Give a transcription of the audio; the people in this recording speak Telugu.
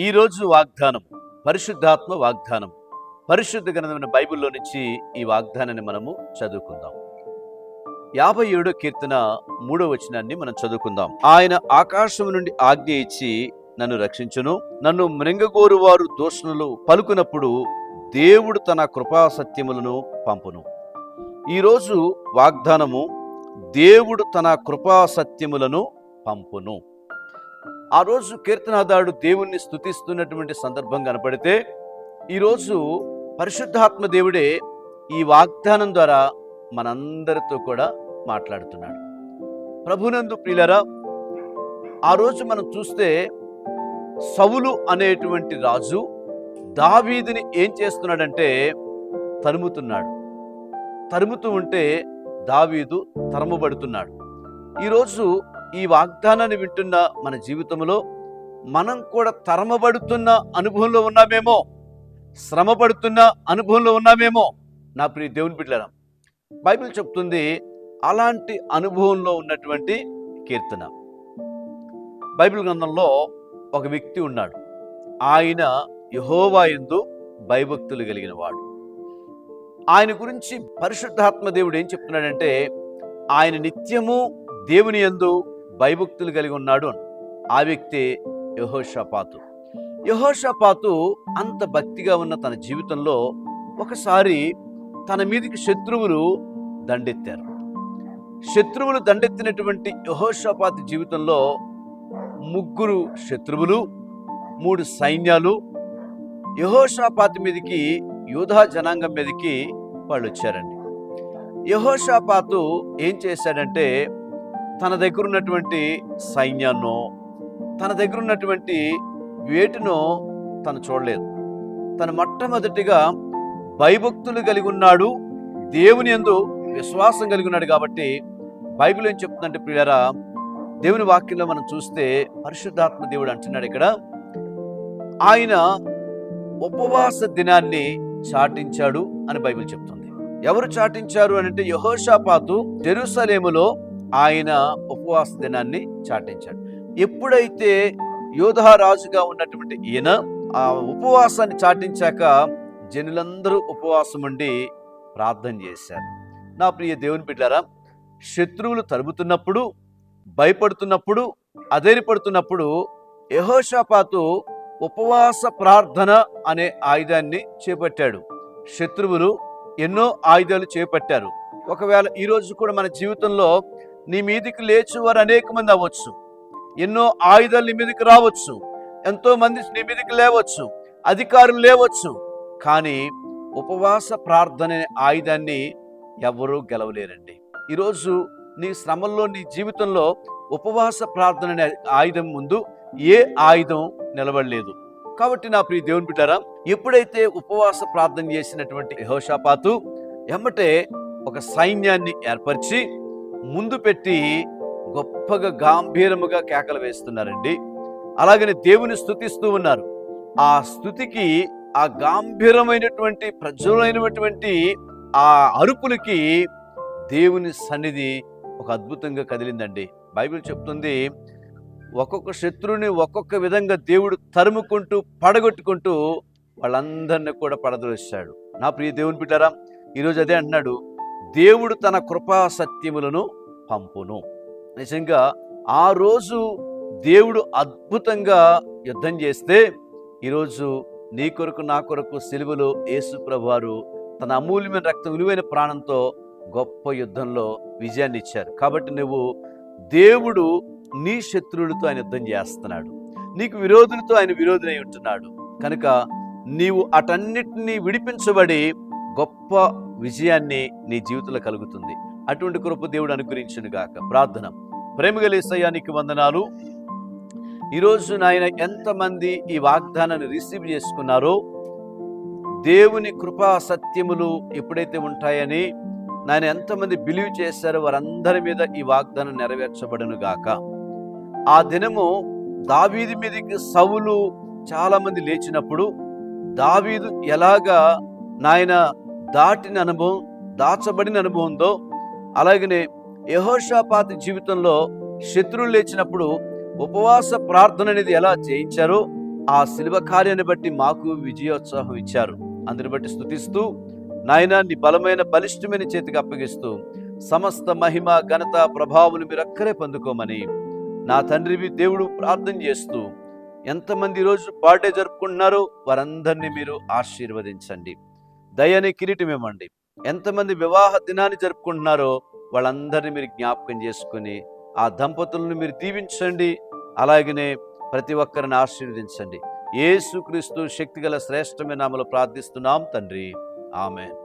ఈరోజు వాగ్దానం పరిశుద్ధాత్మ వాగ్దానం. పరిశుద్ధ గ్రంథమైన బైబిల్లో నుంచి ఈ వాగ్దానాన్ని మనము చదువుకుందాం. 57వ కీర్తన 3వ వచనాన్ని మనం చదువుకుందాం. ఆయన ఆకాశం నుండి ఆజ్ఞ ఇచ్చి నన్ను రక్షించును, నన్ను మృంగగోరు వారు దూషణలు పలుకునప్పుడు దేవుడు తన కృపా సత్యములను పంపును. ఈరోజు వాగ్దానము, దేవుడు తన కృపా సత్యములను పంపును. ఆ రోజు కీర్తనాదారుడు దేవుణ్ణి స్తుతిస్తున్నటువంటి సందర్భం కనపడితే, ఈరోజు పరిశుద్ధాత్మ దేవుడే ఈ వాగ్దానం ద్వారా మనందరితో కూడా మాట్లాడుతున్నాడు. ప్రభునందు ప్రియులారా, ఆ రోజు మనం చూస్తే సౌలు అనేటువంటి రాజు దావీదుని ఏం చేస్తున్నాడంటే తరుముతున్నాడు. తరుముతూ ఉంటే దావీదు తరమబడుతున్నాడు. ఈరోజు ఈ వాగ్దానాన్ని వింటున్న మన జీవితంలో మనం కూడా తరమబడుతున్న అనుభవంలో ఉన్నామేమో, శ్రమపడుతున్న అనుభవంలో ఉన్నామేమో. నా ప్రియ దేవుని బిడ్డలారా, బైబిల్ చెప్తుంది అలాంటి అనుభవంలో ఉన్నటువంటి కీర్తన. బైబిల్ గ్రంథంలో ఒక వ్యక్తి ఉన్నాడు. ఆయన యెహోవా యందు భయభక్తులు కలిగిన వాడు. ఆయన గురించి పరిశుద్ధాత్మ దేవుడు ఏం చెప్తున్నాడంటే, ఆయన నిత్యము దేవుని యందు భయభక్తులు కలిగి ఉన్నాడు. ఆ వ్యక్తి యెహోషాపాతు. యెహోషాపాతు అంత భక్తిగా ఉన్న తన జీవితంలో ఒకసారి తన మీదికి శత్రువులు దండెత్తారు. శత్రువులు దండెత్తినటువంటి యెహోషాపాతు జీవితంలో 3 శత్రువులు, 3 సైన్యాలు యెహోషాపాతు మీదికి, యూదా జనాంగం మీదికి వాళ్ళు వచ్చారండి. యెహోషాపాతు ఏం చేశాడంటే, తన దగ్గర ఉన్నటువంటి సైన్యాన్నో, తన దగ్గర ఉన్నటువంటి వేటినో తను చూడలేదు. తను మొట్టమొదటిగా భయభక్తులు కలిగి ఉన్నాడు, దేవుని యందు విశ్వాసం కలిగి ఉన్నాడు. కాబట్టి బైబిల్ ఏం చెప్తుందంటే ప్రియులారా, దేవుని వాక్యంలో మనం చూస్తే పరిశుద్ధాత్మ దేవుడు అంటున్నాడు ఇక్కడ, ఆయన ఉపవాస దినాన్ని చాటించాడు అని బైబిల్ చెప్తుంది. ఎవరు చాటించారు అని అంటే, యెహోషాపాతు జెరూసలేములో ఆయన ఉపవాస దినాన్ని చాటించాడు. ఎప్పుడైతే యోధా రాజుగా ఉన్నటువంటి ఈయన ఆ ఉపవాసాన్ని చాటించాక జనులందరూ ఉపవాసం ఉండి ప్రార్థన చేశారు. నా ప్రియ దేవుని బిడ్డలారా, శత్రువులు తరుముతున్నప్పుడు, భయపడుతున్నప్పుడు, అధైర్యపడుతున్నప్పుడు యెహోషాపాతు ఉపవాస ప్రార్థన అనే ఆయుధాన్ని చేపట్టాడు. శత్రువులు ఎన్నో ఆయుధాలు చేపట్టారు. ఒకవేళ ఈరోజు కూడా మన జీవితంలో నీ మీదికి లేచువారు అనేక మంది అవ్వచ్చు, ఎన్నో ఆయుధాలు నీ మీదకి రావచ్చు, ఎంతో మంది నీ మీదకి లేవచ్చు, అధికారులు లేవచ్చు. కానీ ఉపవాస ప్రార్థన అనే ఆయుధాన్ని ఎవరూ గెలవలేరండి. ఈరోజు నీ శ్రమల్లో, నీ జీవితంలో ఉపవాస ప్రార్థన అనే ఆయుధం ముందు ఏ ఆయుధం నిలబడలేదు. కాబట్టి నా ప్రియ దేవుని బిడ్డలారా, ఎప్పుడైతే ఉపవాస ప్రార్థన చేసినటువంటి యెహోషాపాతు ఎమ్మటే ఒక సైన్యాన్ని ఏర్పరిచి ముందు పెట్టి గొప్పగా గాంభీరముగా కేకలు వేస్తున్నారండి. అలాగనే దేవుని స్తుతిస్తూ ఉన్నారు. ఆ స్తుతికి, ఆ గాంభీరమైనటువంటి ప్రజ్వలమైనటువంటి ఆ అరుపులకి దేవుని సన్నిధి ఒక అద్భుతంగా కదిలిందండి. బైబిల్ చెప్తుంది, ఒక్కొక్క శత్రువుని ఒక్కొక్క విధంగా దేవుడు తరుముకుంటూ, పడగొట్టుకుంటూ వాళ్ళందరినీ కూడా పడద్రోశాడు. నా ప్రియ దేవుని బిడ్డలారా, ఈరోజు అదే అంటున్నాడు, దేవుడు తన కృపా సత్యములను పంపును. నిజంగా ఆ రోజు దేవుడు అద్భుతంగా యుద్ధం చేస్తే, ఈరోజు నీ కొరకు, నా కొరకు సిలువలో యేసు ప్రభువారు తన అమూల్యమైన రక్తం, విలువైన ప్రాణంతో గొప్ప యుద్ధంలో విజయాన్ని ఇచ్చారు. కాబట్టి నువ్వు, దేవుడు నీ శత్రువులతో ఆయన యుద్ధం చేస్తున్నాడు, నీకు విరోధులతో ఆయన విరోధులై ఉంటున్నాడు. కనుక నీవు అటన్నిటినీ విడిపించబడి గొప్ప విజయాన్ని నీ జీవితంలో కలుగుతుంది. అటువంటి కృప దేవుడు అనుగ్రహించును గాక. ప్రార్థన. ప్రేమగల యేసయ్యా, నీకు వందనాలు. ఈరోజు నాయన ఎంతమంది ఈ వాగ్దానాన్ని రిసీవ్ చేసుకున్నారో, దేవుని కృపా సత్యములు ఎప్పుడైతే ఉంటాయని నాయన ఎంతమంది బిలీవ్ చేశారో వారందరి మీద ఈ వాగ్దానం నెరవేర్చబడును గాక. ఆ దినము దావీదు మీదకి సౌలు చాలా మంది లేచినప్పుడు దావీదు ఎలాగా నాయన దాటిన అనుభవం, దాచబడిన అనుభవంతో, అలాగనే యెహోషాపాతు జీవితంలో శత్రువులు లేచినప్పుడు ఉపవాస ప్రార్థన అనేది ఎలా చేయించారో ఆ శిలువ కార్యాన్ని బట్టి మాకు విజయోత్సాహం ఇచ్చారు. అందుని బట్టి స్తుతిస్తూ, నాయనా నీ బలమైన బలిష్టమైన చేతికి అప్పగిస్తూ, సమస్త మహిమ ఘనత ప్రభావాలు మీరు అక్కడే పొందుకోమని నా తండ్రివి దేవుడు ప్రార్థన చేస్తూ, ఎంతమంది ఈరోజు బర్త్డే జరుపుకుంటున్నారో వారందరినీ మీరు ఆశీర్వదించండి. దయని కిరీటం ఇవ్వండి. ఎంతమంది వివాహ దినాన్ని జరుపుకుంటున్నారో వాళ్ళందరినీ మీరు జ్ఞాపకం చేసుకుని ఆ దంపతులను మీరు దీవించండి. అలాగనే ప్రతి ఒక్కరిని ఆశీర్వదించండి. యేసుక్రీస్తు శక్తిగల శ్రేష్టమైన నామములో ప్రార్థిస్తున్నాం తండ్రి. ఆమేన్.